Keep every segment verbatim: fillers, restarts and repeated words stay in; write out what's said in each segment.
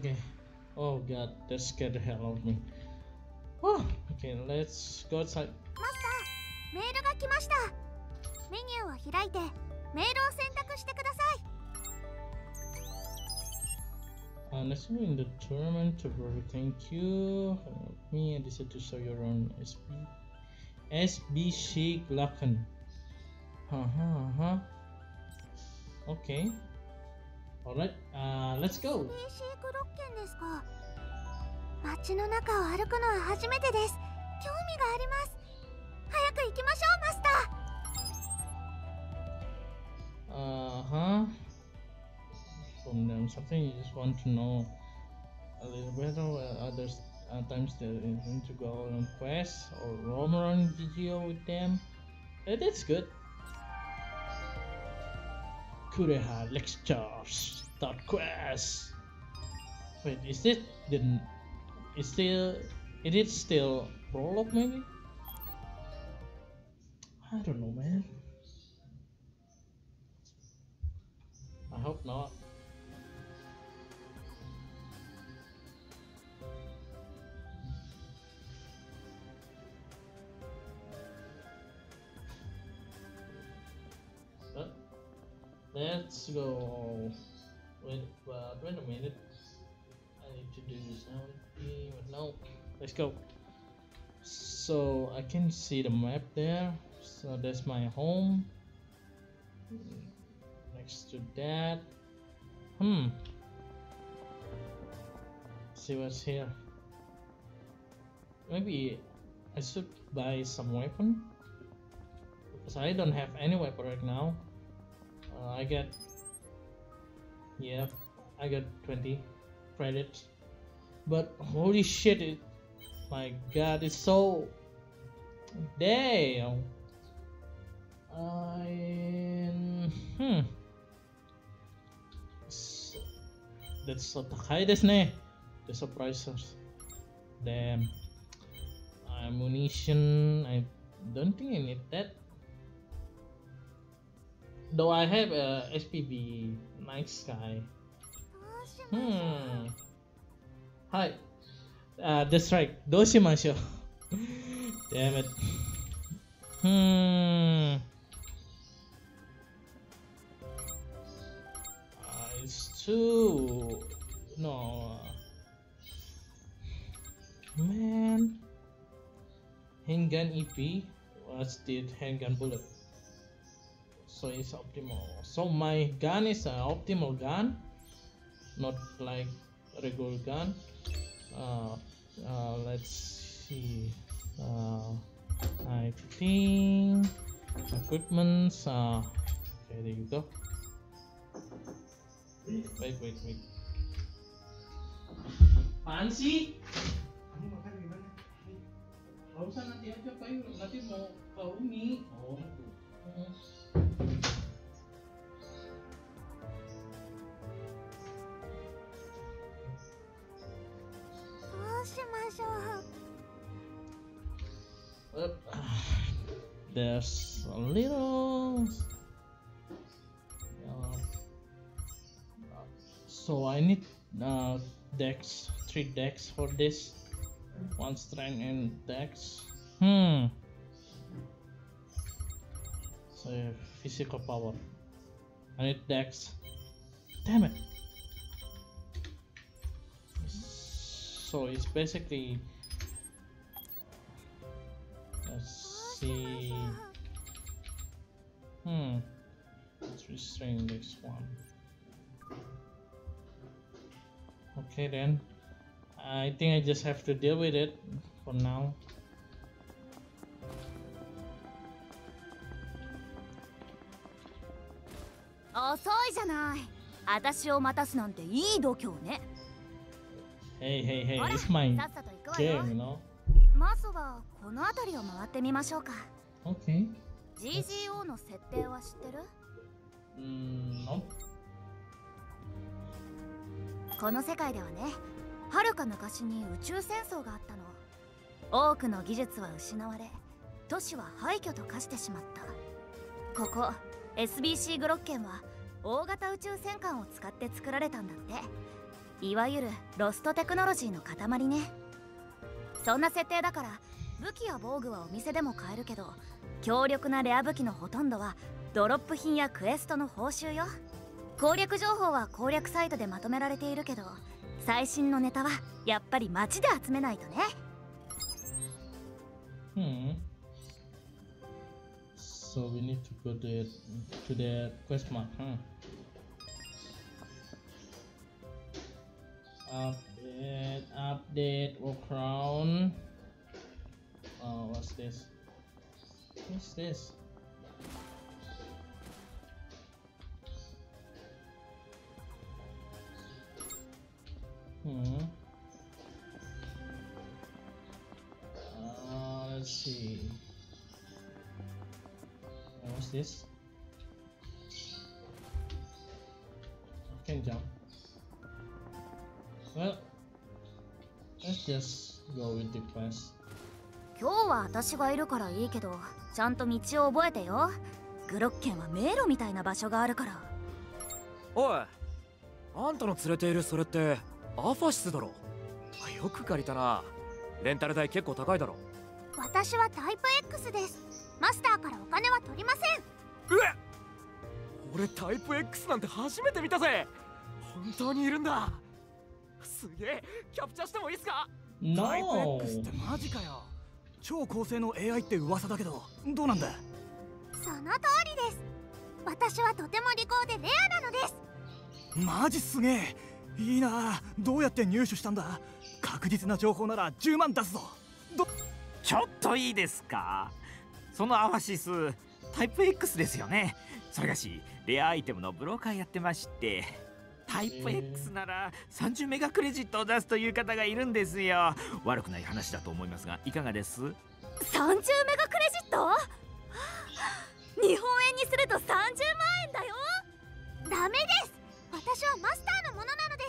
Okay. Oh god, that scared the hell out of me. Oh, okay, let's go outside. マスター、メールが来ました。メニューを開いてメールを選択してください。 Uh, next one in the tournament to very thank you. Help me, I decided to show your own S B S B C Glocken. Uh huh, uh huh. Okay. Alright, uh, let's go. エスビーシー グロッケンですか。街の中を歩くのは初めてです。興味があります。早く行きましょう、マスター。 Uh huh. From them, something you just want to know a little better. While others uh, times they want to go on quests or roam around G G O with them. Uh, that's good. Kureha lectures start quest. Wait, is it the? Is still? It is still prologue maybe? I don't know, man. I hope not. But let's go. Wait, but wait a minute. I need to do something. But no, let's go. So I can see the map there. So that's my home. Next to that, hmm. See what's here. Maybe I should buy some weapon because I don't have any weapon right now. Uh, I get, yeah, I got twenty credits. But holy shit! It, my God, it's so damn. I hmm. So, that's so high, desu ne. The surprises. Damn. Ammunition. I don't think I need that. Though I have a S P B Night Sky. Hmm. Hi. Uh, that's right. Doshimasho. Damn it. Hmm. Uh, it's too. No. Man. Handgun E P. What's the handgun bullet? So it's optimal. So my gun is an optimal gun, not like a regular gun. Uh, uh, let's see. Uh, I think equipments. Uh, okay, there you go. Wait, wait, wait. Fancy? Kamu makan di mana? Gak usah, nanti aja Pak. Nanti mau ke Umi. Oh, Well, there's a little. Uh, so I need uh, decks, three decks for this. One strength and dex. Hmm. So physical power. I need dex. Damn it. So it's basically. Let's see. Hmm. Let's restrain this one. Okay then. I think I just have to deal with it for now. 遅いじゃない。私を待たすなんていい度胸ね。 Hey, hey, hey, it's my game, you know. まずはこの辺りを回ってみましょうか。 Okay. ジージーオー の設定は知ってる？ Mm, no. この世界ではね、はるか昔に宇宙戦争があったの。多くの技術は失われ、都市は廃墟と化してしまった。ここ エスビーシー グロッケンは大型宇宙戦艦を使って作られたんだって。 いわゆるロストテクノロジーの塊ね。そんな設定だから武器や防具はお店でも買えるけど、強力なレア武器のほとんどはドロップ品やクエストの報酬よ。攻略情報は攻略サイトでまとめられているけど、最新のネタはやっぱり街で集めないとね。 Hmm. So we need to go to it, to the quest mark, huh? Update, update, walk around. Oh, what's this? What's this? Hmm. Uh, let's see. What's this? I can jump. Well, let's just go with the quest. 今日は私がいるからいいけど、ちゃんと道を覚えてよ。グロッケンは迷路みたいな場所があるから。 おい、あんたの連れているそれってアファシスだろ。よく借りたな。レンタル代結構高いだろ。 私はタイプ X です。マスターからお金は取りません。 うえ、俺タイプ X なんて初めて見たぜ。本当にいるんだ。すげえ、キャプチャーしてもいいっすか？ No. タイプ X ってマジかよ。超高性能 エーアイ って噂だけど、どうなんだ？ その通りです。私はとても利口でレアなのです。 マジすげえ。いいな。どうやって入手したんだ？確実な情報ならじゅうまん出すぞ。どちょっといいですか？そのアファシスタイプ X ですよね。それがしレアアイテムのブローカーやってまして、タイプ X ならさんじゅうメガクレジットを出すという方がいるんですよ。悪くない話だと思いますがいかがです？ さんじゅうメガクレジット？日本円にするとさんじゅうまんえんだよ。 ダメです。私はマスターのものなのです。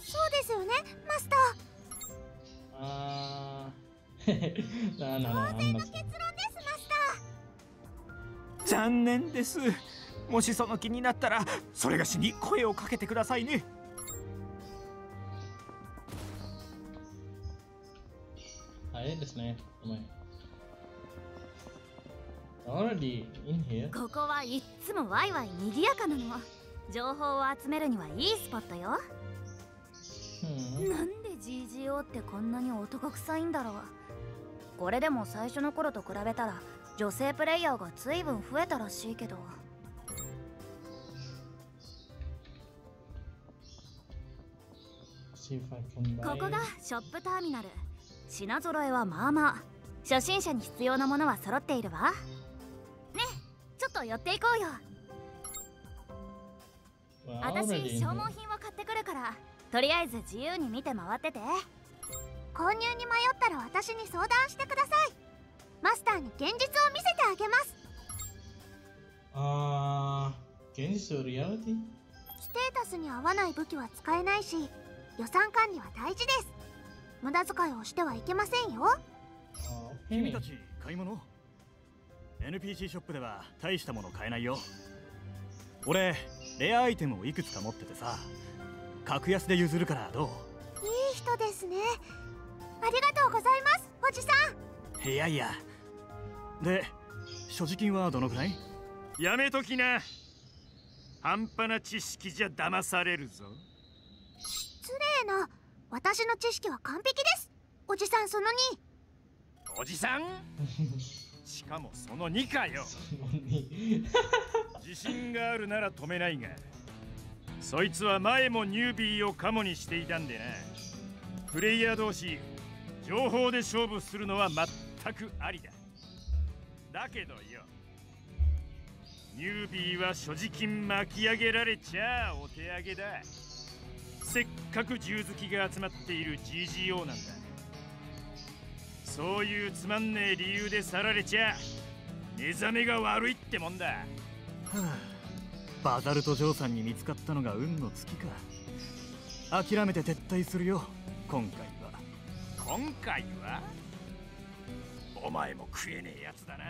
そうですよね、マスター。 あーなあなあなあ、 当然の結論です、マスター。 残念です。もしその気になったらそれがしに声をかけてくださいね。 はいですね。ごめん。Already in here. ここはいっつもワイワイ賑やかなの。情報を集めるにはいいスポットよ。 Hmm. なんで ジージーオー ってこんなに男臭いんだろう。これでも最初の頃と比べたら女性プレイヤーが随分増えたらしいけど。 See if I can buy. ここがショップターミナル。品揃えはまあまあ。初心者に必要なものは揃っているわ。ねえ、ちょっと寄っていこうよ。 Well, 私 already in 消 here. 耗品を買ってくるから、とりあえず自由に見て回ってて。 購入に迷ったら私に相談してください。マスターに現実を見せてあげます。 あー、現実 reality? ステータスに合わない武器は使えないし、予算管理は大事です。無駄遣いをしてはいけませんよ。 あー、 君たち買い物？ エヌピーシー ショップでは大したもの買えないよ。俺レアアイテムをいくつか持っててさ、格安で譲るからどう？ いい人ですね。ありがとうございます、おじさん。 いやいや。で、所持金はどのくらい？ やめときな。半端な知識じゃ騙されるぞ。 失礼な。私の知識は完璧です。おじさんそのに。 おじさんしかもそのにかよ。自信があるなら止めないが、そいつは前もニュービーをカモにしていたんでな。プレイヤー同士情報で勝負するのは全くありだ。だけどよ、ニュービーは所持金巻き上げられちゃお手上げだ。せっかく銃好きが集まっている ジージーオー なんだ。そういうつまんねえ理由で去られちゃ目覚めが悪いってもんだ。はあ、バザルト嬢さんに見つかったのが運の尽きか。諦めて撤退するよ、今回は。 今回はお前も食えねえやつだな。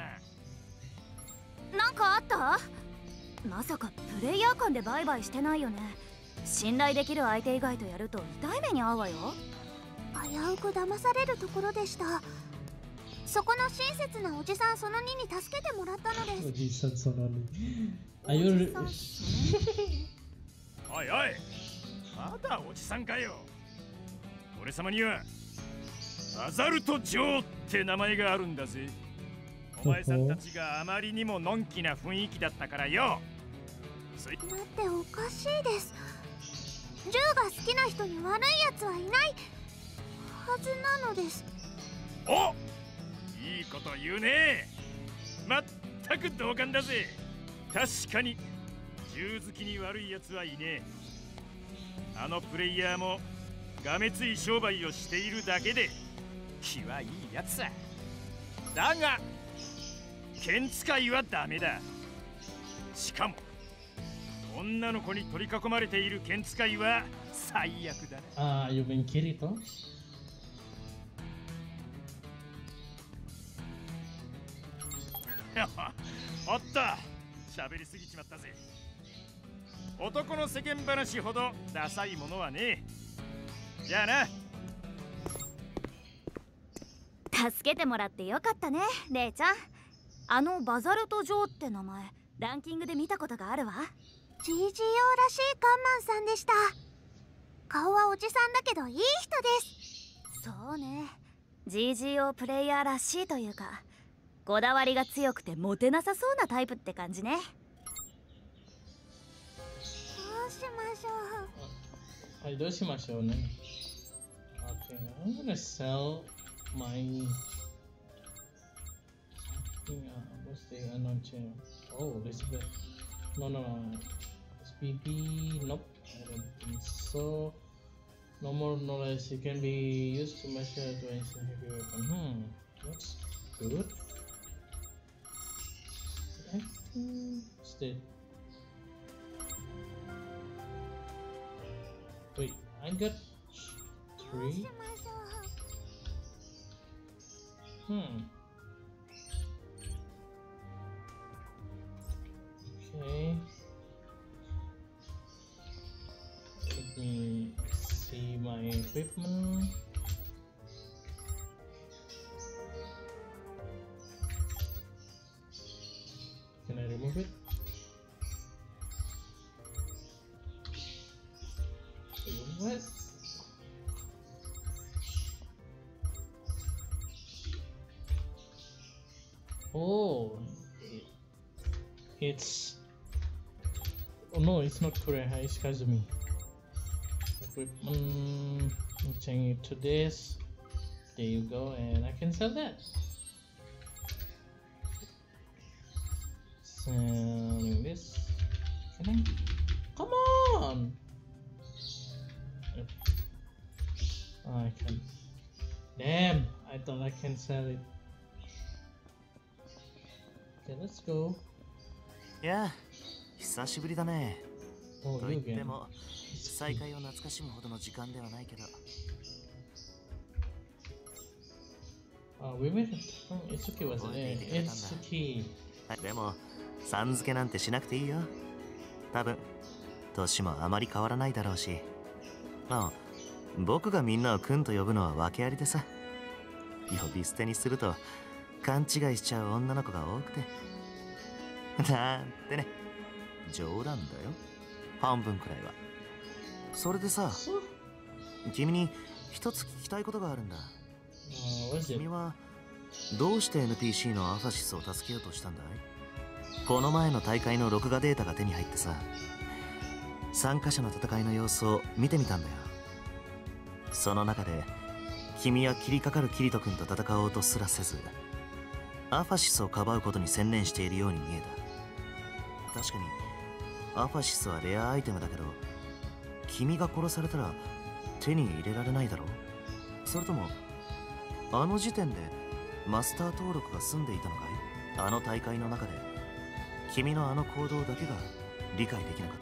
なんかあった？まさかプレイヤー間で売買してないよね。 信頼できる相手以外とやると痛い目に遭うわよ。 危うく騙されるところでした。そこの親切なおじさんそのにに助けてもらったのです。 おじさんそのに。 おじさんおいおい、まだおじさんかよ。俺様にはアザルト・ジョーって名前があるんだぜ。お前さんたちがあまりにものんきな雰囲気だったからよ。そい待っておかしいです。銃が好きな人に悪いやつはいないはずなのです。 お、いいこと言うね。まったく同感だぜ。確かに銃好きに悪いやつはいねえ。あのプレイヤーもがめつい商売をしているだけで気はいいやつさ。だが剣使いはダメだ。しかも女の子に取り囲まれている剣使いは最悪だ。 ああ、you mean Kirito? おっと、喋りすぎちまったぜ。男の世間話ほどダサいものはねえ。じゃあな。 助けてもらってよかったね、レイちゃん。あのバザルト・ジョーって名前ランキングで見たことがあるわ。 ジージーオー らしいガンマンさんでした。顔はおじさんだけどいい人です。 そうね、 ジージーオー プレイヤーらしいというか、こだわりが強くてモテなさそうなタイプって感じね。 どうしましょう。 はい、どうしましょうね。Okay, I'm gonna sell my. Yeah, what's the unknown chair? Oh, this is the. No, no, no. S P P. Nope. I don't think so. No more knowledge. It can be used to measure to instant heavy weapon. Hmm, that's good. I think still. Wait, I got どうし three. ましょう。 Hmm. Okay. Let me see my equipment. Can I remove it? What? Oh, it's. Oh no, it's not Kureha, it's Kazumi. Equipment. Change it to this. There you go, and I can sell that. Selling this. Can I? Come on! Yep. Oh, I can. Damn! I thought I can sell it. Okay, let's go. いや、久しぶりだね。 Oh, と you 言って again. も再会を懐かしむほどの時間ではないけど。 Uh, we met. Oh, Itsuki was it? Eh, Itsuki. でもさん付けなんてしなくていいよ。多分年もあまり変わらないだろうし。まあ僕がみんなを君と呼ぶのは訳ありでさ。呼び捨てにすると勘違いしちゃう女の子が多くて。なんてね、冗談だよ。半分くらいは。それでさ、君に一つ聞きたいことがあるんだ。 Uh, what is it? 君はどうして エヌピーシー のアファシスを助けようとしたんだい？この前の大会の録画データが手に入ってさ、参加者の戦いの様子を見てみたんだよ。その中で君は切りかかるキリト君と戦おうとすらせず、アファシスをかばうことに専念しているように見えた。確かにアファシスはレアアイテムだけど、君が殺されたら手に入れられないだろう。それともあの時点でマスター登録が済んでいたのかい？あの大会の中で君のあの行動だけが理解できなかった。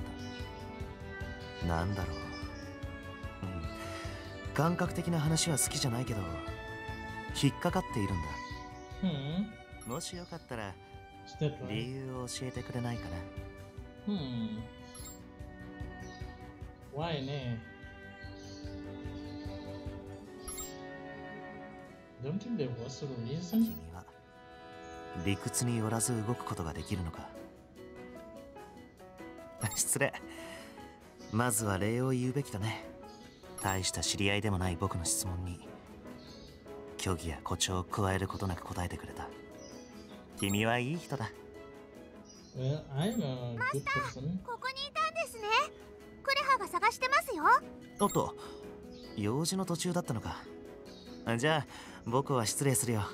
なんだろう、うん、感覚的な話は好きじゃないけど引っかかっているんだ。 Hmm. もしよかったら Is that 理 right? 由を教えてくれないかな。 Hmm. 怖いね。Don't think there was a reason? 君は理屈によらず動くことができるのか。失礼。まずは礼を言うべきだね。大した知り合いでもない僕の質問に虚偽や誇張を加えることなく答えてくれた。君はいい人だ。 Well, I'm a マ good スター、 person. ここにいたんですね。クレハが探してますよ。 おっと、用事の途中だったのか。じゃあ僕は失礼するよ。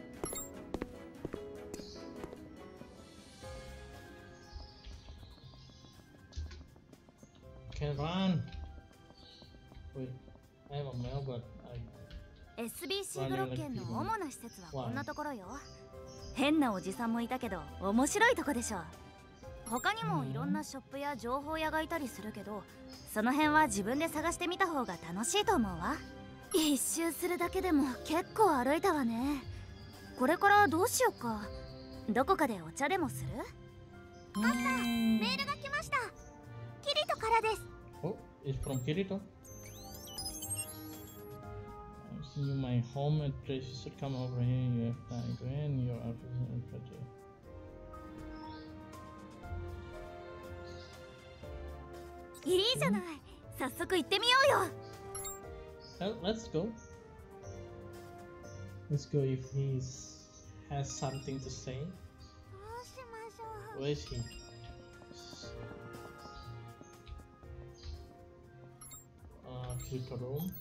Can run. Wait, I have a mail, but I. エスビーシー ブロッケンの主な施設はこんなところよ。変なおじさんもいたけど面白いとこでしょ。他にもいろんなショップや情報屋がいたりするけど、その辺は自分で探してみた方が楽しいと思うわ。一周するだけでも結構歩いたわね。これからどうしようか。どこかでお茶でもする？ マスター、メールが来ました。キリトからです。 Oh, it's from Kirito. I see you my home address. You should come over here. You have time to end your office. いいじゃない。早速行ってみようよ。 Well, let's go. Let's go if he has something to say. どうしましょう。 Where is he? Uh, Kirito room.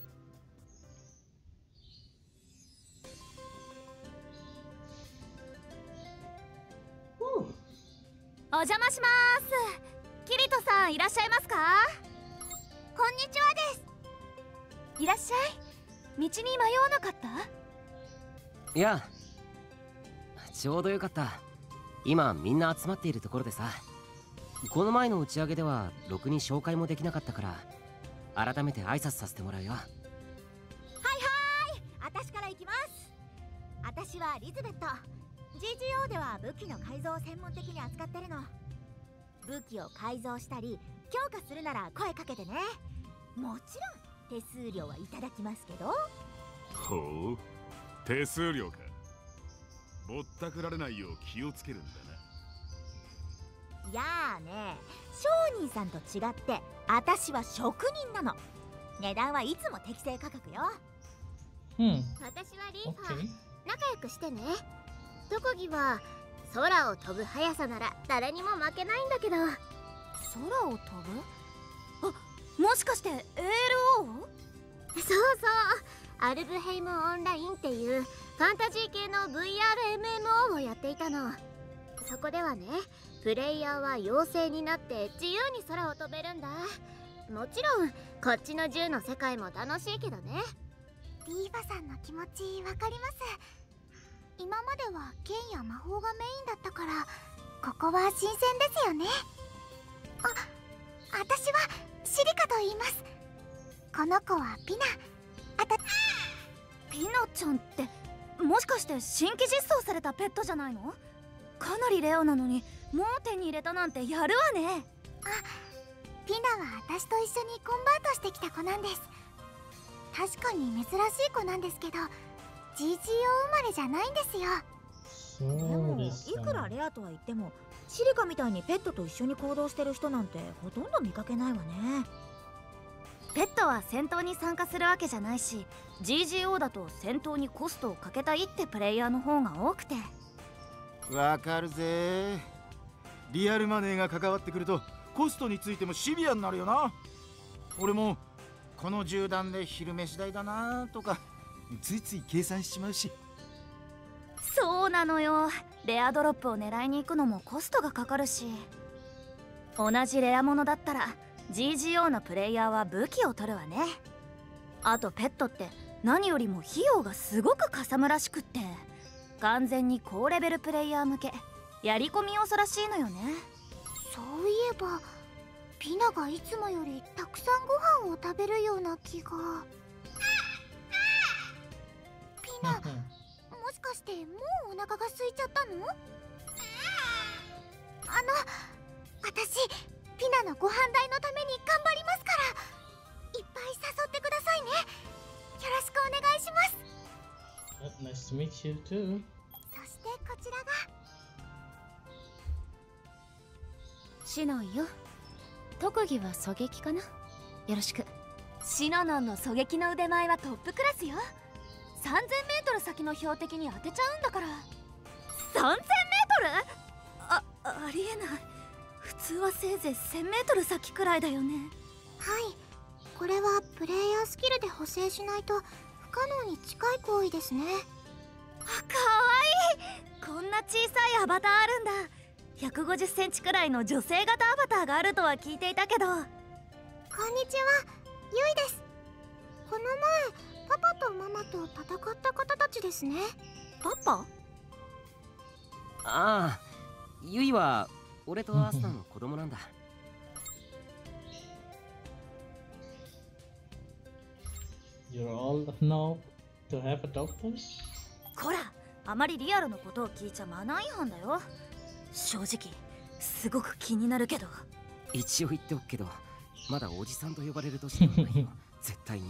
Whew. お邪魔します。キリトさんいらっしゃいますか？ こんにちはです。 いらっしゃい。道に迷わなかった？ いや、ちょうどよかった。今みんな集まっているところでさ。この前の打ち上げではろくに紹介もできなかったから、改めて挨拶させてもらうよ。 はいはい、私から行きます。私はリズベット。 ジージーオー では武器の改造を専門的に扱ってるの。武器を改造したり強化するなら声かけてね。もちろん手数料はいただきますけど。 ほう、手数料か。ぼったくられないよう気をつけるんだな。 いやーね、商人さんと違って私は職人なの。値段はいつも適正価格よ。 Hmm. 私はリーファー。 Okay. 仲良くしてね。特技は空を飛ぶ速さなら誰にも負けないんだけど。 空を飛ぶ？あ、もしかして エーエルオー？ そうそう、アルブヘイムオンラインっていうファンタジー系の ブイアールエムエムオー をやっていたの。そこではね、プレイヤーは妖精になって自由に空を飛べるんだ。もちろんこっちの銃の世界も楽しいけどね。リーファさんの気持ちわかります。今までは剣や魔法がメインだったから、ここは新鮮ですよね。あ、私はシリカと言います。この子はピナ。あたピナちゃんってもしかして新規実装されたペットじゃないの？かなりレアなのにもう手に入れたなんてやるわね。 あ、ピナは私と一緒にコンバートしてきた子なんです。確かに珍しい子なんですけど、 ジージーオー 生まれじゃないんですよ。 でもそうですか。 いくらレアとは言ってもシリカみたいにペットと一緒に行動してる人なんてほとんど見かけないわね。 ペットは戦闘に参加するわけじゃないし、 ジージーオー だと戦闘にコストをかけたいってプレイヤーの方が多くて。 わかるぜ。リアルマネーが関わってくるとコストについてもシビアになるよな。俺もこの銃弾で昼飯代だなとかついつい計算しちまうし。 そうなのよ。レアドロップを狙いに行くのもコストがかかるし、同じレアものだったら ジージーオー のプレイヤーは武器を取るわね。あとペットって何よりも費用がすごくかさむらしくって、完全に高レベルプレイヤー向け、やり込み要素らしいのよね。 そういえばピナがいつもよりたくさんご飯を食べるような気が。ピナ、もしかしてもうお腹が空いちゃったの？あの、私ピナのご飯代のために頑張りますから。 誘ってくださいね。よろしくお願いします。 Nice to meet you too. そしてこちらがシノンよ。特技は狙撃かな。よろしく。シノノンの狙撃の腕前はトップクラスよ。さんぜんメートル先の標的に当てちゃうんだから。さんぜんメートル？あ、ありえない。普通はせいぜいせんメートル先くらいだよね。 はい、これはプレイヤースキルで補正しないと不可能に近い行為ですね。 あ、かわいい。こんな小さいアバターあるんだ。ひゃくごじゅっセンチくらいの女性型アバターがあるとは聞いていたけど。 こんにちは、ゆいです。この前パパとママと戦った方たちですね。 パパ？ ああ、ユイは俺とアスナの子供なんだ。 You're old enough to have a doctor? こら、あまりリアルのことを聞いちゃマナー違反だよ。正直すごく気になるけど。 一応言っておくけど、まだおじさんと呼ばれる年ではないよ。絶対に。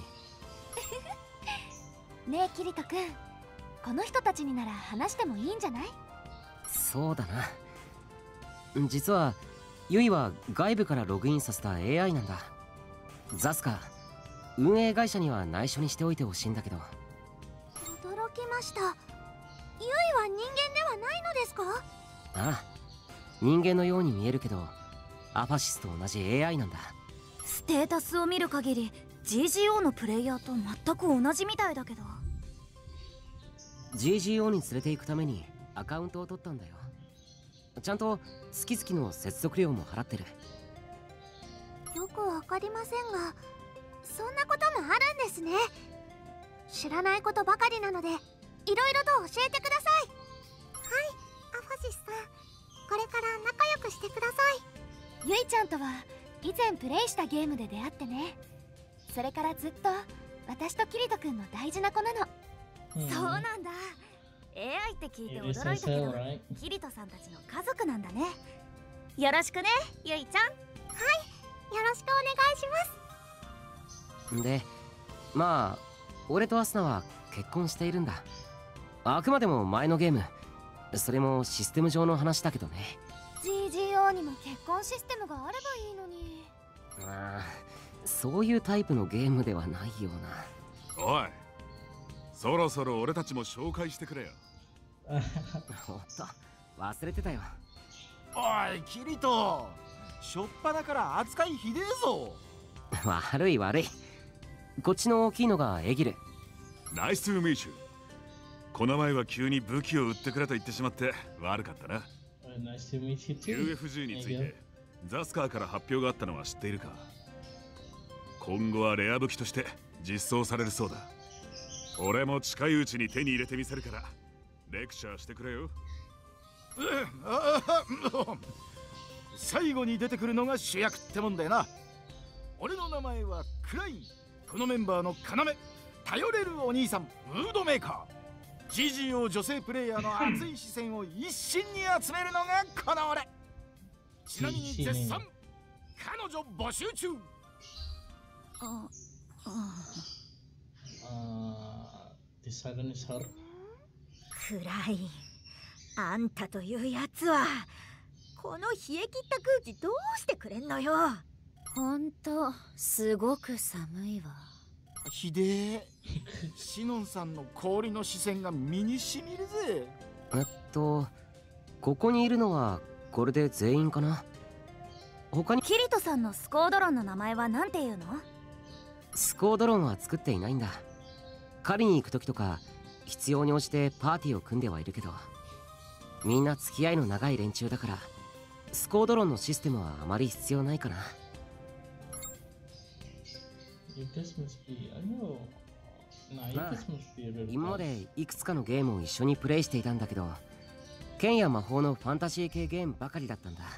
ねえキリト君、この人たちになら話してもいいんじゃない？ そうだな。実はユイは外部からログインさせた エーアイ なんだ。ザスカ、運営会社には内緒にしておいてほしいんだけど。 驚きました。ユイは人間ではないのですか？ ああ、人間のように見えるけどアファシスと同じ エーアイ なんだ。 ステータスを見る限り ジージーオー のプレイヤーと全く同じみたいだけど。 ジージーオー に連れて行くためにアカウントを取ったんだよ。ちゃんと月々の接続料も払ってる。 よくわかりませんが、そんなこともあるんですね。知らないことばかりなのでいろいろと教えてください。はい、アファシスさん、これから仲良くしてください。 ゆいちゃんとは以前プレイしたゲームで出会ってね。それからずっと私とキリト君の大事な子なの。 うん、 そうなんだ。 エーアイ って聞いて驚いたけど、キリトさんたちの家族なんだね。よろしくね、ゆいちゃん。 はい、よろしくお願いします。で、まあ俺とアスナは結婚しているんだ。あくまでも前のゲーム、それもシステム上の話だけどね。 ジージーオー にも結婚システムがあればいいのに。 ああ、そういうタイプのゲームではないような。 おい、そろそろ俺たちも紹介してくれよ。 おっと、忘れてたよ。 おいキリト、しょっぱなから扱いひでえぞ。 悪い悪い。こっちの大きいのがエギル。 ナイストゥーミーチュー。この前は急に武器を売ってくれと言ってしまって悪かったな。 Nice to meet you too. ユーエフジー についてザスカーから発表があったのは知っているか？今後はレア武器として実装されるそうだ。俺も近いうちに手に入れてみせるからレクチャーしてくれよ。 最後に出てくるのが主役ってもんだよな。俺の名前はクライン。このメンバーの要、頼れるお兄さん、ムードメーカー。 ジージーオー 女性プレイヤーの熱い視線を一身に集めるのがこの俺。ちなみに絶賛彼女募集中。 あああ、The silent is her. 暗い。あんたというやつはこの冷え切った空気どうしてくれんのよ。 ほんとすごく寒いわ。 ひでえ。シノンさんの氷の視線が身にしみるぜ。 えっとここにいるのはこれで全員かな。他にキリトさんのスコードロンの名前は何ていうの？ スコードロンは作っていないんだ。狩りに行く時とか必要に応じてパーティーを組んではいるけど、みんな付き合いの長い連中だからスコードロンのシステムはあまり必要ないかな。まあ、今までいくつかのゲームを一緒にプレイしていたんだけど、剣や魔法のファンタジー系ゲームばかりだったんだ。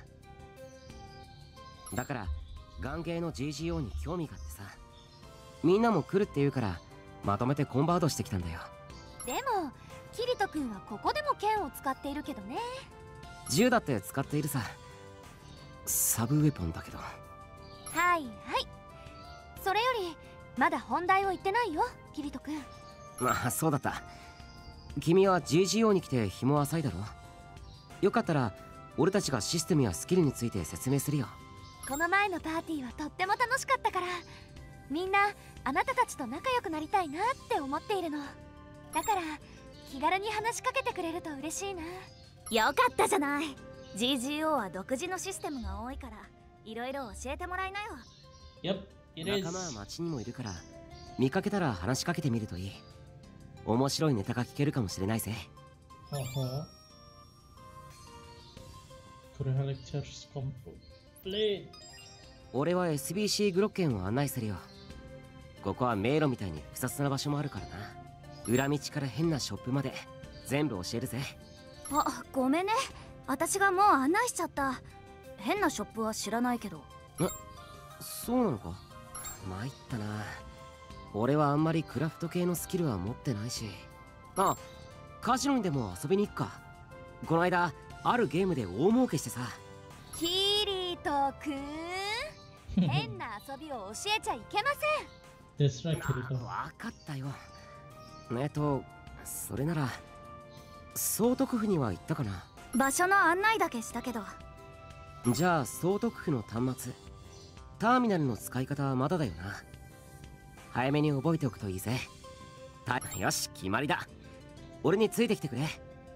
だからガンゲーの ジージーオー に興味があってさ、みんなも来るって言うからまとめてコンバートしてきたんだよ。 でもキリト君はここでも剣を使っているけどね。 銃だって使っているさ。サブウェポンだけど。 はいはい。それよりまだ本題を言ってないよ、キリト君。 まあそうだった。君は ジージーオー に来て日も浅いだろ。よかったら俺たちがシステムやスキルについて説明するよ。 この前のパーティーはとっても楽しかったから、みんなあなたたちと仲良くなりたいなって思っているの。だから気軽に話しかけてくれると嬉しいな。 よかったじゃない。 ジージーオー は独自のシステムが多いから、いろいろ教えてもらいなよ。 Yep, it is. 仲間は町にもいるから、見かけたら話しかけてみるといい。面白いネタが聞けるかもしれないぜ。 はは。Korea lectures complete. 俺は エスビーシー グロッケンを案内するよ。ここは迷路みたいに複雑な場所もあるからな。裏道から変なショップまで全部教えるぜ。 あ、ごめんね、私がもう案内しちゃった。変なショップは知らないけど。 え、そうなのか。参ったな。俺はあんまりクラフト系のスキルは持ってないし。あ、カジノにでも遊びに行くか。この間あるゲームで大儲けしてさ。 キリトくん変な遊びを教えちゃいけません。That's right, Kirito. わかったよ。えっとそれなら総督府には行ったかな。 場所の案内だけしたけど。 じゃあ総督府の端末ターミナルの使い方はまだだよな。早めに覚えておくといいぜ。よし、決まりだ。俺についてきてくれ。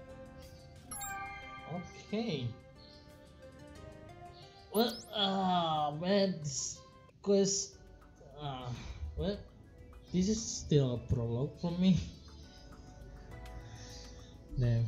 Okay. Well, ah, man, this quest. Ah, well, this is still a prologue for me. Damn.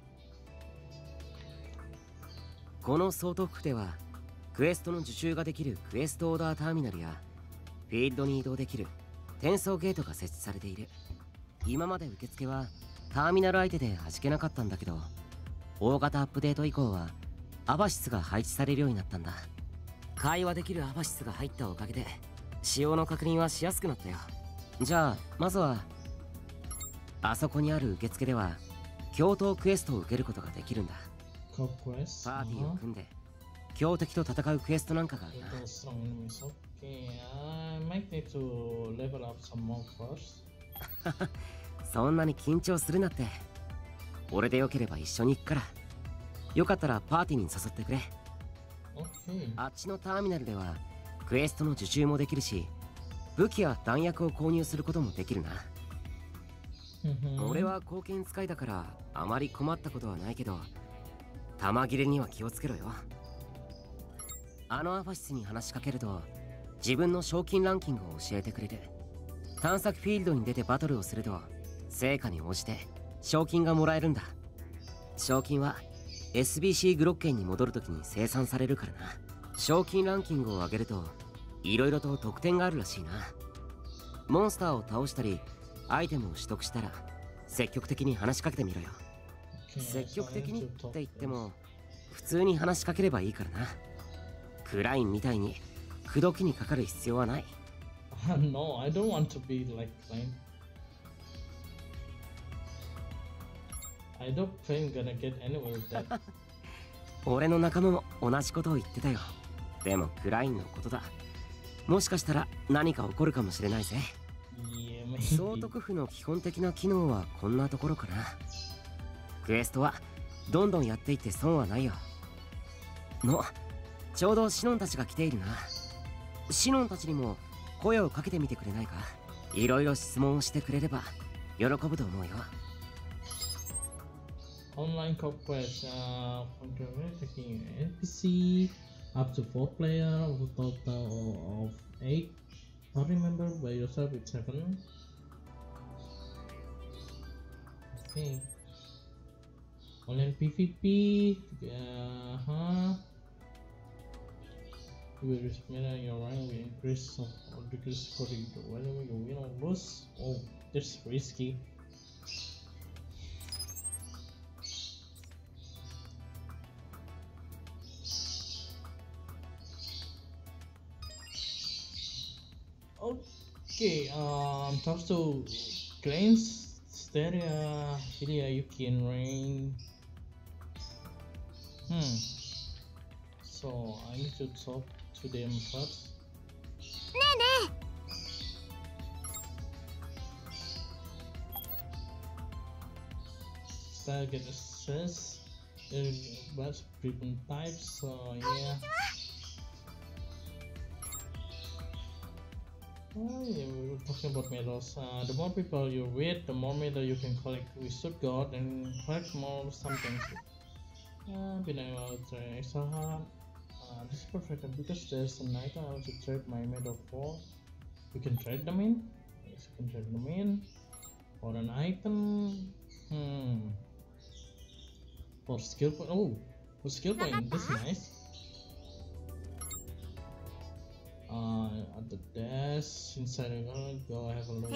この総督府ではクエストの受注ができるクエストオーダーターミナルやフィールドに移動できる転送ゲートが設置されている。今まで受付はターミナル相手で弾けなかったんだけど、大型アップデート以降はアバシスが配置されるようになったんだ。会話できるアバシスが入ったおかげで使用の確認はしやすくなったよ。じゃあまずはあそこにある受付では共闘クエストを受けることができるんだ。パーティーを組んで強敵と戦うクエストなんかがあるな。そんなに緊張するなって。俺でよければ一緒に行くから。よかったらパーティーに誘ってくれ。あっちのターミナルではクエストの受注もできるし、武器や弾薬を購入することもできるな。俺は貢献使いだからあまり困ったことはないけど、弾切れには気をつけろよ。あのアファシスに話しかけると自分の賞金ランキングを教えてくれる。探索フィールドに出てバトルをすると成果に応じて賞金がもらえるんだ。賞金は エスビーシー グロッケンに戻るときに生産されるからな。賞金ランキングを上げるといろいろと得点があるらしいな。モンスターを倒したりアイテムを取得したら積極的に話しかけてみろよ。積極的にって言っても普通に話しかければいいからな。クラインみたいに口説きにかかる必要はない。 No, I don't want to be like Klein. I don't think I'm gonna get anywhere with that. 俺の仲間も同じことを言ってたよ。でもクラインのことだ。もしかしたら何か起こるかもしれないぜ。総督府の基本的な機能はこんなところかな。クエストはどんどんやっていって損はないよ。の、ちょうどシノンたちが来ているな。シノンたちにも声をかけてみてくれないか。いろいろ質問をしてくれれば喜ぶと思うよ。 Online co-quest, uh, taking N P C up to four player with a total of eight. Not remember by yourself with seven. Okay. Online PvP, uh huh. You will mirror your rank will increase or decrease according to whether you win or lose. Oh, that's risky. Okay, um, talks to Claims, Steria, Hylia, Yuki, and Rain. Hmm. So I need to talk to them first. ねえねえ、 style get assess the best different types. So yeah. Oh, yeah, we were talking about medals. Uh, the more people you with, the more medal you can collect. We should go out and collect more something. Uh, being able to extra hard. Uh, this is perfect because there's an item I want to trade my medal for. You can trade them in. Yes, you can trade them in. For an item. Hmm. For skill point. Oh, for skill point. That's nice. Uh, at the desk inside the room, go have a look.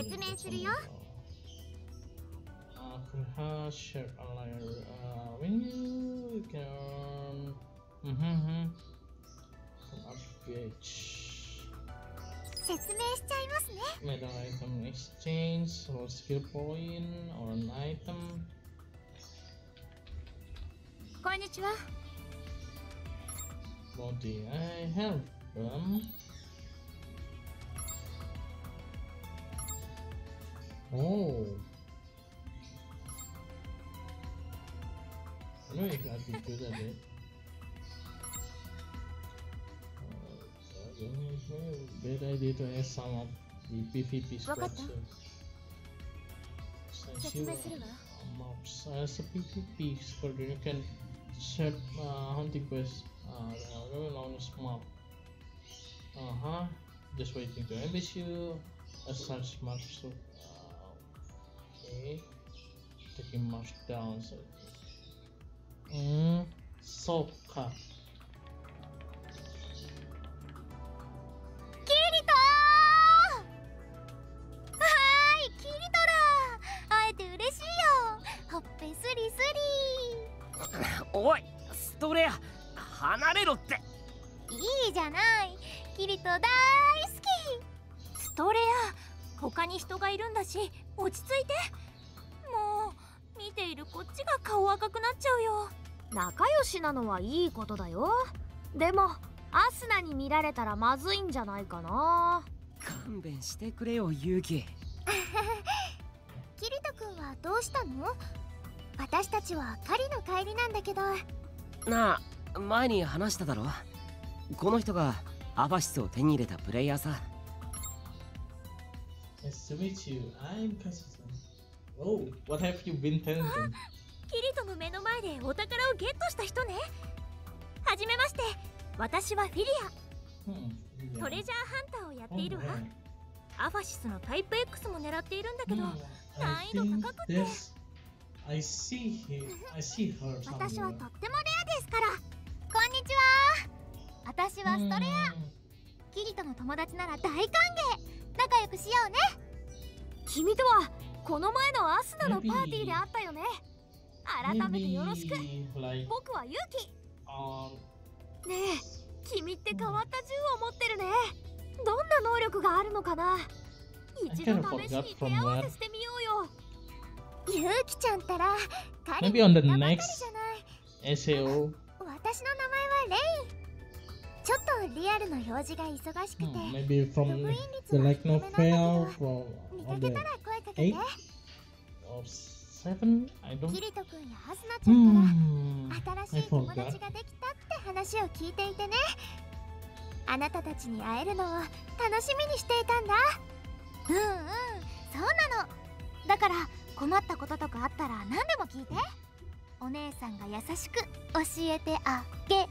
Uh, perhaps share a layer. Uh, when you can. Mm-hmm. From R P H. Metal item exchange or skill point or an item. Konnichiwa. Body, I have them. Oh, I know you can't be good at it. Uh, bad idea to add some of the PvP squads. Since you are mobs as a PvP squad, you can set uh, hunting quest. Uh, very long mob. Uh huh. Just waiting to ambush you. As such, much so. Okay, taking much down. So, mm, so cut. Kirito! Hi, Kirito だ。会えて嬉しいよ。ほっぺスリスリ。 おい、ストレア、離れろって。 いいじゃない。キリト大好き。ストレア、他に人がいるんだし、落ち着いて。もう見ているこっちが顔赤くなっちゃうよ。仲良しなのはいいことだよ。でもアスナに見られたらまずいんじゃないかな。 勘弁してくれよ、ユウキ。 キリト君はどうしたの？私たちは狩りの帰りなんだけど。 なあ、前に話しただろ。この人がアバシスを手に入れたプレイヤーさ。 Nice to meet you. I'm Kazusa. Oh, what have you been telling them? キリトの目の前でお宝をゲットした人ね。はじめまして。私はフィリア。 Hmm, yeah. トレジャーハンターをやっているわ。 Oh, right. アファシスのタイプ X も狙っているんだけど、 Hmm, 難 I 易度 think 高くて。 this. I see him. I see her 私は somewhere. とってもレアですから。こんにちは。私はストレア。 Hmm. キリトの友達なら大歓迎。仲良くしようね。君とはこの前のアスナのパーティーで会ったよね。改めてよろしく。 Like, 僕はユキ。 um, ねえ、君って変わった銃を持ってるね。どんな能力があるのかな。一度試しに手合わせしてみようよ。ユキちゃんったら狩りに行ったばかりじゃない。 S A O. 私の名前はレイ。ちょっとリアルの表示が忙しくて、 Hmm, maybe from ログイン the 率は like 低め no なんだ fail けど、 from 見 on かけ the たら声かけて。 eight or seven. I don't. キリト君やハスナちゃん Hmm. から I 新しい友 forgot. 達ができたって話を聞いていてね。あなたたちに会えるのを楽しみにしていたんだ。うんうん、そうなの。だから困ったこととかあったら何でも聞いて。お姉さんが優しく教えてあげる。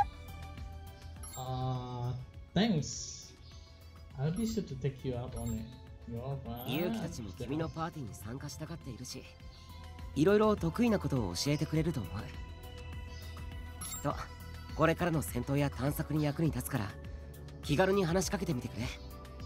Uh, thanks. I'll be sure to take you up on it. You're right. ユウキたちも君のパーティーに参加したがっているし、いろいろ得意なことを教えてくれると思う。きっとこれからの戦闘や探索に役に立つから、気軽に話しかけてみてくれ。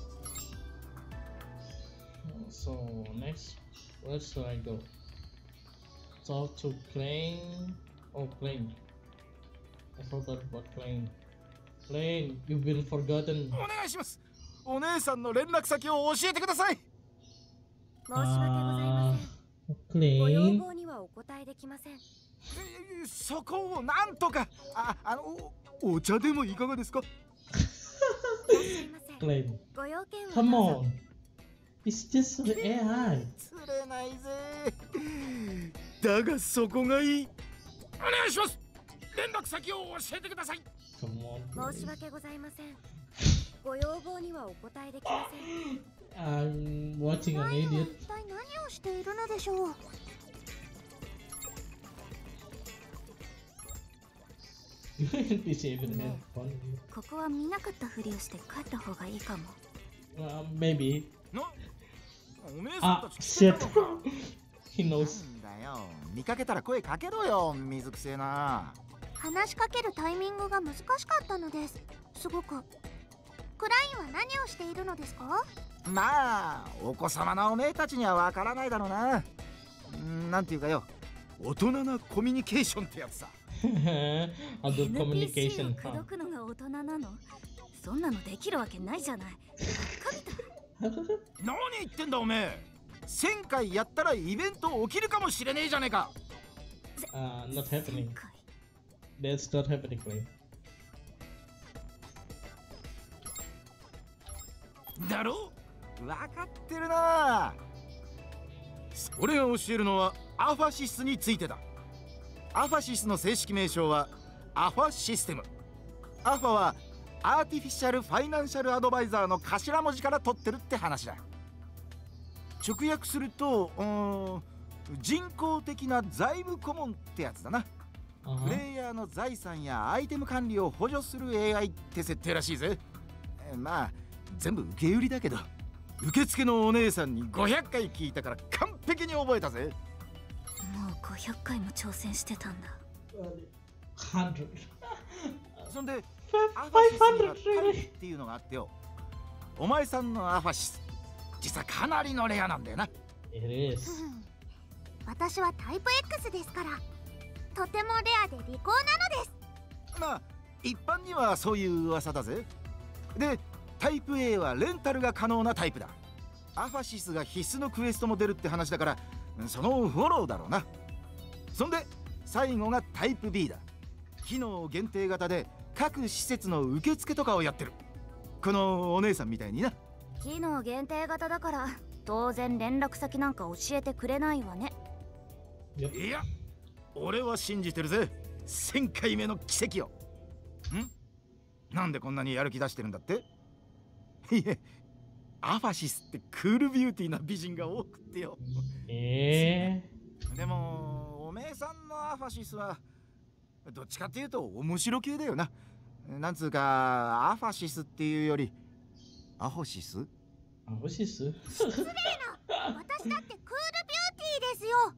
So next, where should I go? Talk to Crane. Oh, Crane. I forgot about Crane. Crane, you've been forgotten. お願いします。お姉さんの連絡先を教えてください。 申し訳ございません。 Crane. ご要望にはお答えできません。 えそこをなんとか。あ、あのお、お茶でもいかがですか。 すいません。 Crane. ご用件は Come どうぞ。 on. It's just the A I. 釣れないぜ。 だがそこがいい。お願いします。連絡先を教えてください。 申し訳ございません。ご要望にはお答えできません。 I'm watching an 一 idiot. 体何をしているのでしょう。 エヌピーシー even had fun. ここは見なかったふりをして帰った方がいいかも。 Uh, maybe. な、おめえさん Ah, たち来て shit. たのか。 He knows. なんだよ、見かけたら声かけろよ、水くせえな。 話しかけるタイミングが難しかったのです。すごく。クラインは何をしているのですか？ まあ、お子様のおめえたちにはわからないだろうな。んなんていうかよ、大人なコミュニケーションってやつさ。 A good エヌピーシー communication. を口説くのが大人なの？そんなのできるわけないじゃない。 何言ってんだおめえ。せんかいやったらイベント起きるかもしれねえじゃねえか。 Uh, not happening. That's not happening, Clay. だろ？分かってるな。俺が教えるのはアファシスについてだ。アファシスの正式名称はアファシステム。アファはアーティフィシャル・ファイナンシャル・アドバイザーの頭文字から取ってるって話だ。直訳すると、うーん、人工的な財務顧問ってやつだな。 Uh-huh. プレイヤーの財産やアイテム管理を補助する エーアイ って設定らしいぜ。まあ全部受け売りだけど、受付のお姉さんにごひゃっかい聞いたから完璧に覚えたぜ。 もうごひゃっかいも挑戦してたんだ。 Hundred. そんでアファシスにはタイプっていうのがあってよ。お前さんのアファシス、実はかなりのレアなんだよな。 It is. 私はタイプ X ですから、とてもレアで利口なのです。 まあ一般にはそういう噂だぜ。でタイプ A はレンタルが可能なタイプだ。アファシスが必須のクエストも出るって話だから、そのフォローだろうな。そんで最後がタイプ B だ。機能限定型で各施設の受付とかをやってる。このお姉さんみたいにな。 機能限定型だから当然連絡先なんか教えてくれないわね。 いや、俺は信じてるぜ。せんかいめの奇跡を。ん？なんでこんなにやる気出してるんだって？いえ、アファシスってクールビューティーな美人が多くってよ。 えー、でもおめえさんのアファシスはどっちかっていうと面白系だよな。なんつうかアファシスっていうよりアホシス？ アホシス？ 失礼な。私だってクールビューティーですよ。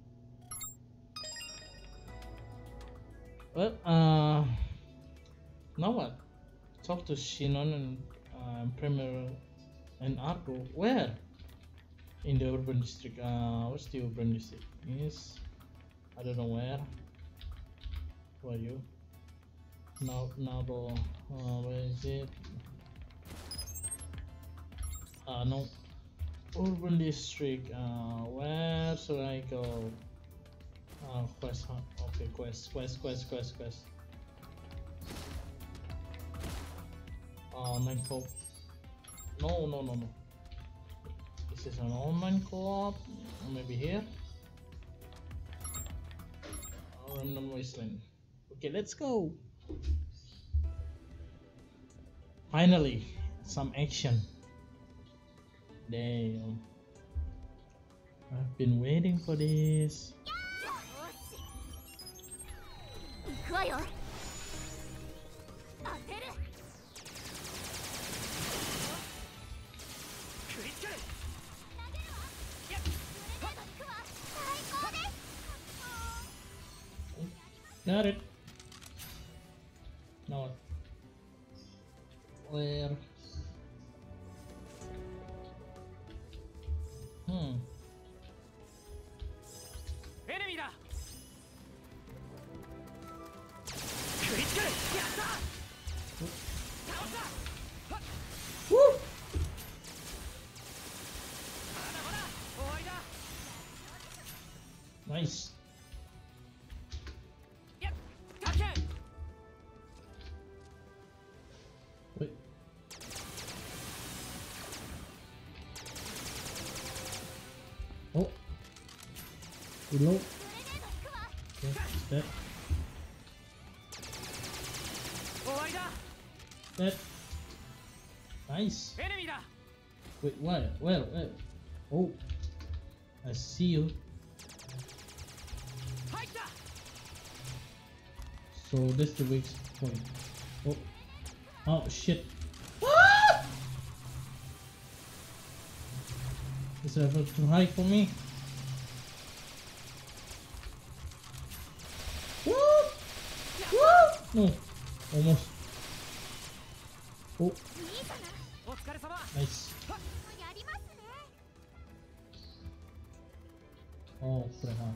Well, uh, now what? Talk to Shinon and uh, Premier and Argo. Where? In the urban district. Uh, what's the urban district? Is I don't know where. Who are you? Now, Nabo. Uh, where is it? Uh, no. Urban district. Uh, where should I go? Uh, quest, huh? Okay, quest, quest, quest, quest, quest. Uh, online co-op. No, no, no, no. This is an online co-op. Maybe here. Uh, random wasteland. Okay, let's go. Finally, some action. Damn. I've been waiting for this. 行くわよ。当てる。食いつけ。投げるわ。いや、それで行くわ。最高です。 Got it. Now what? Where? Hmm. エネミーだ。食いつけ。やった。倒した。 Woo! まだまだ終わりだ。 Nice. やっ、タケン。 Wait. Oh. Reload. Dead. Dead. Nice. Wait, where? Where? Where? Oh, I see you. So this is the weak point. Oh, oh shit. Ah! Is that too high for me? Woo! Woo! No, almost. Oh, nice. Oh, Kureha.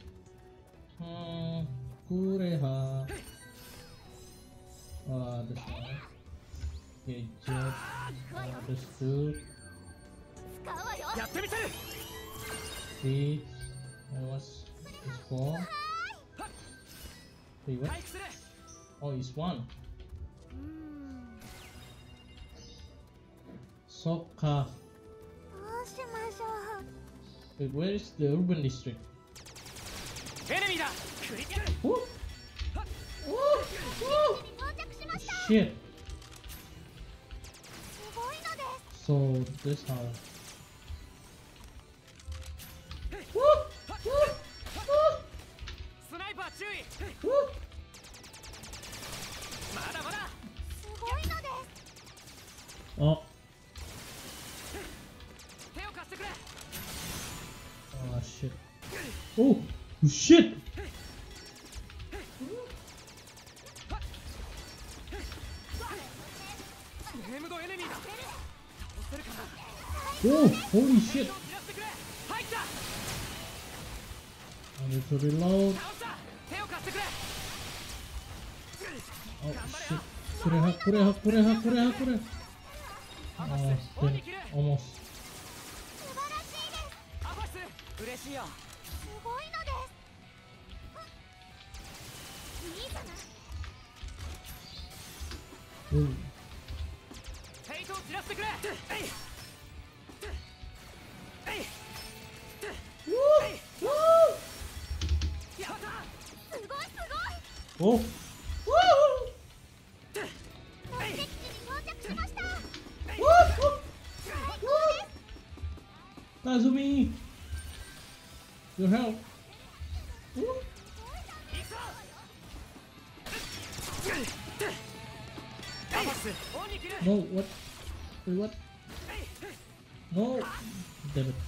Hmm, Kureha. Ah, this one. Okay, jet. Understood. See, what's this for? Wait, what? Oh, it's one. Sokka. Wait, where is the urban district? Woo! Woo! Woo! Shit. So this how. Woo! Woo! Woo! Woo! Oh. Oh shit. Oh, shit. Oh, holy shit. I need to reload. Oh shit. Kureha, Kureha, Kureha, Kureha, Kureha. Oh, shit. Almost. Ooh. Oh. Woo! Kazumi! Your help! Woo! No, what? Wait, what? No! Damn it.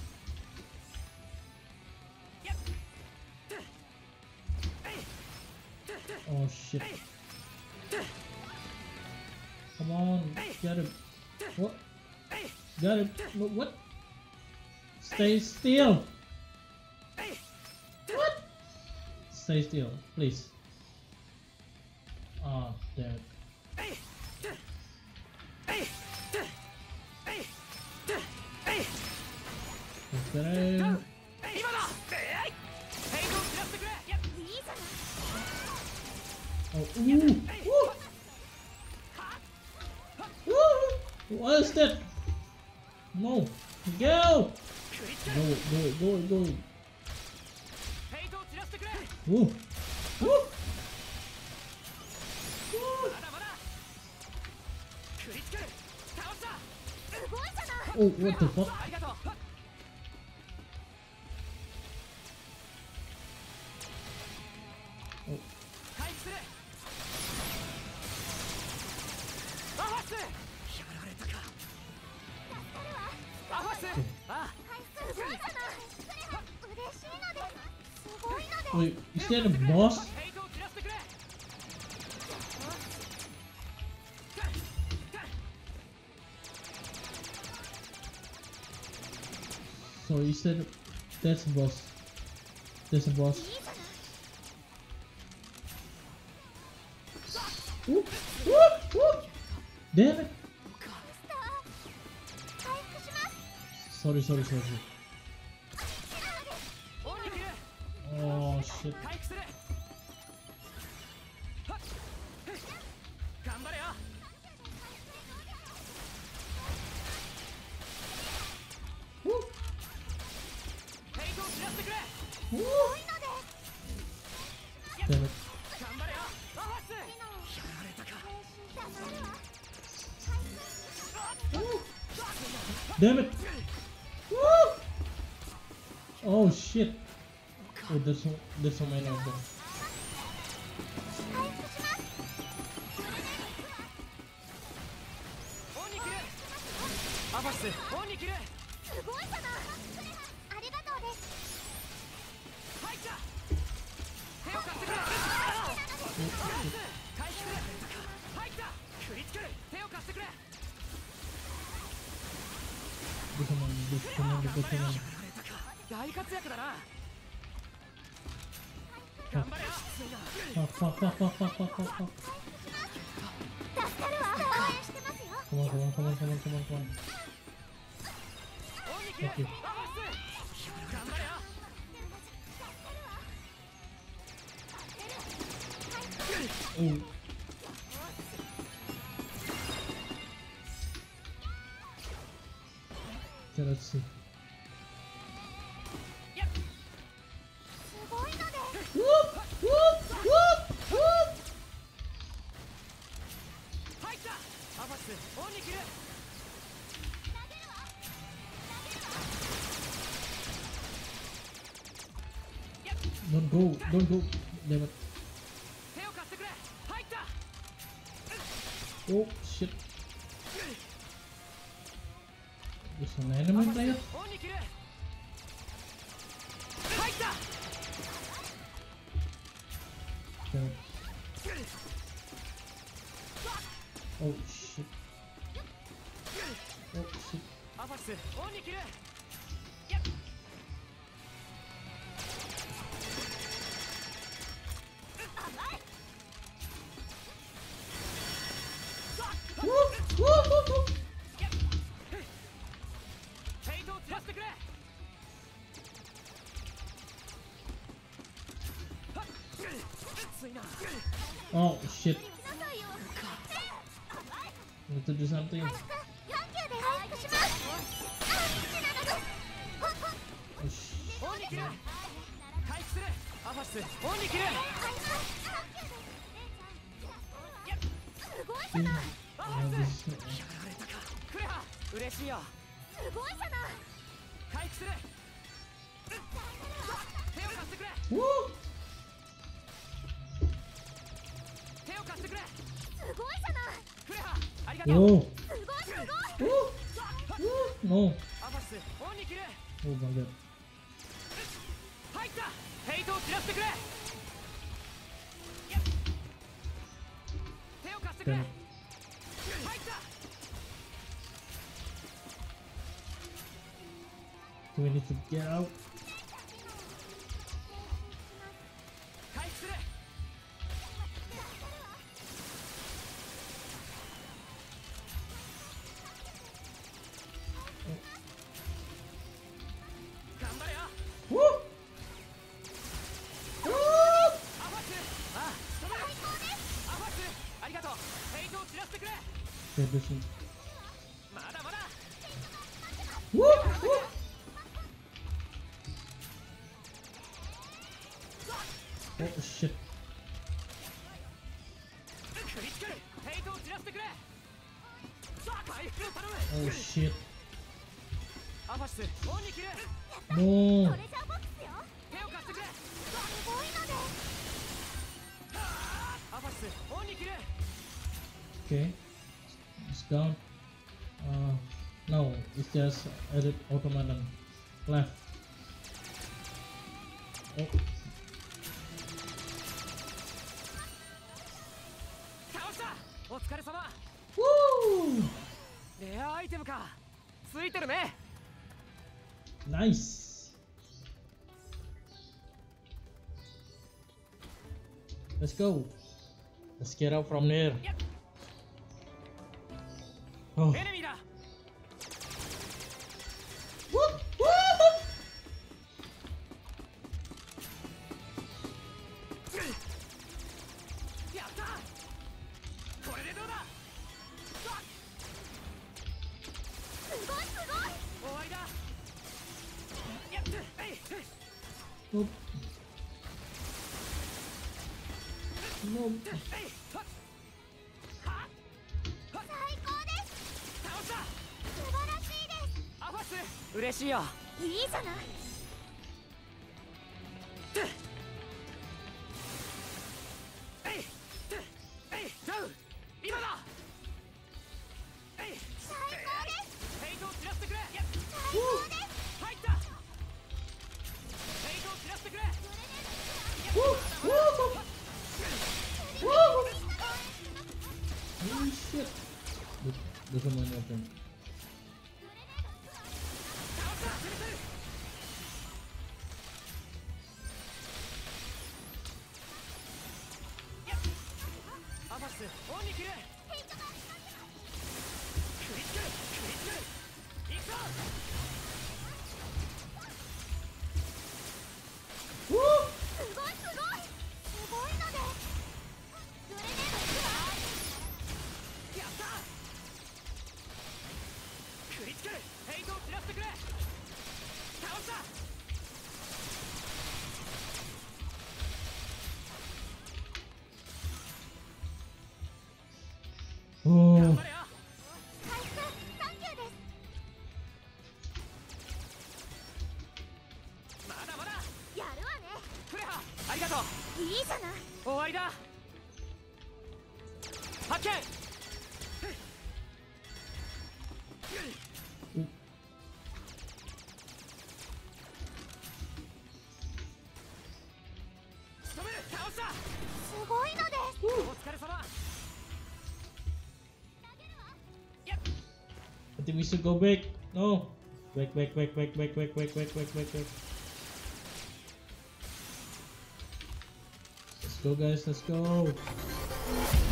Oh shit. Come on, get him. What? Got him. No, what? Stay still. What? Stay still, please. Ah, oh, damn it. Get him. Oh, ooh. Woo. Woo. What is that? No. Go. Go, go, go, go. Woo. Woo. Oh, what the fuck? Oh. Wait, is that a boss? So you said that's a boss. That's a boss. Ooh, ooh, ooh. Damn it! Sorry, sorry, sorry. Oh shit. Woo. Woo. Damn it. Damn it! Woo! Oh shit! Oh, there's so, there's so many of them. Fuck, fuck, fuck, fuck, fuck, fuck, fuck, fuck. Come on, come on, come on, come on, come on, come on. Thank you. Oh. Okay, let's see. Whoop! Whoop! Whoop! Whoop! Don't go, don't go. Damn it. Oh shit. There's an enemy player. Okay. Oh shit. Oh shit. Woo! Woo! Woo! Woo! Oh shit. I have to do something. Oh shit. Woo! Oh! Oh! No! Oh my god. Damn it. Do we need to get out? Woo! Woo! Okay, this one. Woo! Woo! Oh shit. Oh shit. No. Okay. It's down. Uh, no, it's just edit automaton. Left. Oh. Woo! Nice. Let's go. Let's get out from there. Oh. Whoop, whoop. Nope. Nope. 嬉しいよ。 いいじゃない。 今だ。 最高です。 フェイトを散らしてくれ。 最高です。 入った。フェイトを散らしてくれ。 Holy shit! Doesn't mind nothing. Woo! すごいすごい。すごいので。グレネードいくわ。 やった。クリティカル。フェイトを散らしてくれ。倒した。 Oh. 頑張れよ。 回復サンキューです。 まだまだ。 やるわね。 クレハ、ありがとう。 いいじゃない。 終わりだ。発見。仕留める。倒した。 すごいのです。 お疲れ様。 I think we should go back. No. Back, back, back, back, back, back, back, back, back, back, back. Let's go, guys. Let's go.